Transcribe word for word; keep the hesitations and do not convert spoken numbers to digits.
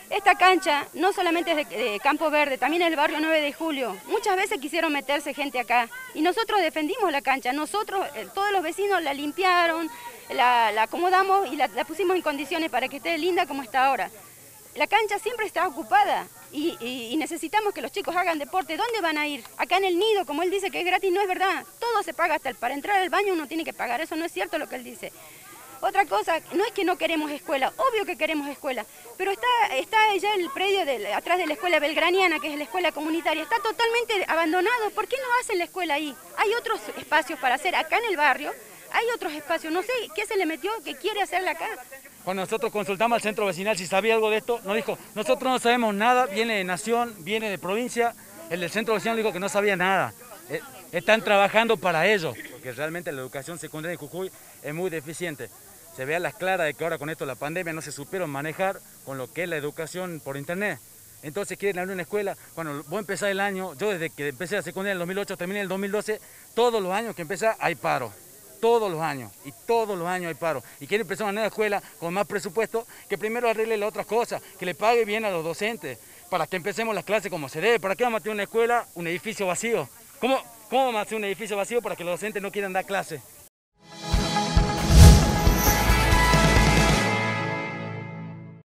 Esta cancha no solamente es de, de Campo Verde, también es el barrio nueve de julio. Muchas veces quisieron meterse gente acá y nosotros defendimos la cancha. Nosotros, eh, todos los vecinos la limpiaron, la, la acomodamos y la, la pusimos en condiciones para que esté linda como está ahora. La cancha siempre está ocupada y, y, y necesitamos que los chicos hagan deporte. ¿Dónde van a ir? Acá en el nido, como él dice que es gratis, no es verdad. Todo se paga, hasta el, para entrar al baño uno tiene que pagar. Eso no es cierto lo que él dice. Otra cosa, no es que no queremos escuela, obvio que queremos escuela, pero está, está ya el predio de, atrás de la escuela belgraniana, que es la escuela comunitaria, está totalmente abandonado. ¿Por qué no hacen la escuela ahí? Hay otros espacios para hacer acá en el barrio, hay otros espacios, no sé qué se le metió que quiere hacerla acá. Cuando nosotros consultamos al centro vecinal si sabía algo de esto, nos dijo, nosotros no sabemos nada, viene de nación, viene de provincia, el del centro vecinal dijo que no sabía nada. Eh, están trabajando para ello, porque realmente la educación secundaria en Jujuy es muy deficiente. Se ve a las claras de que ahora con esto de la pandemia no se supieron manejar con lo que es la educación por internet. Entonces quieren abrir una escuela. Cuando vos empezás el año, yo desde que empecé la secundaria en el dos mil ocho, terminé en el dos mil doce, todos los años que empecé hay paro. Todos los años, y todos los años hay paro. Y quieren empezar una nueva escuela con más presupuesto, que primero arregle las otras cosas, que le pague bien a los docentes, para que empecemos las clases como se debe. ¿Para qué vamos a tener una escuela, un edificio vacío? ¿Cómo, cómo vamos a hacer un edificio vacío para que los docentes no quieran dar clases?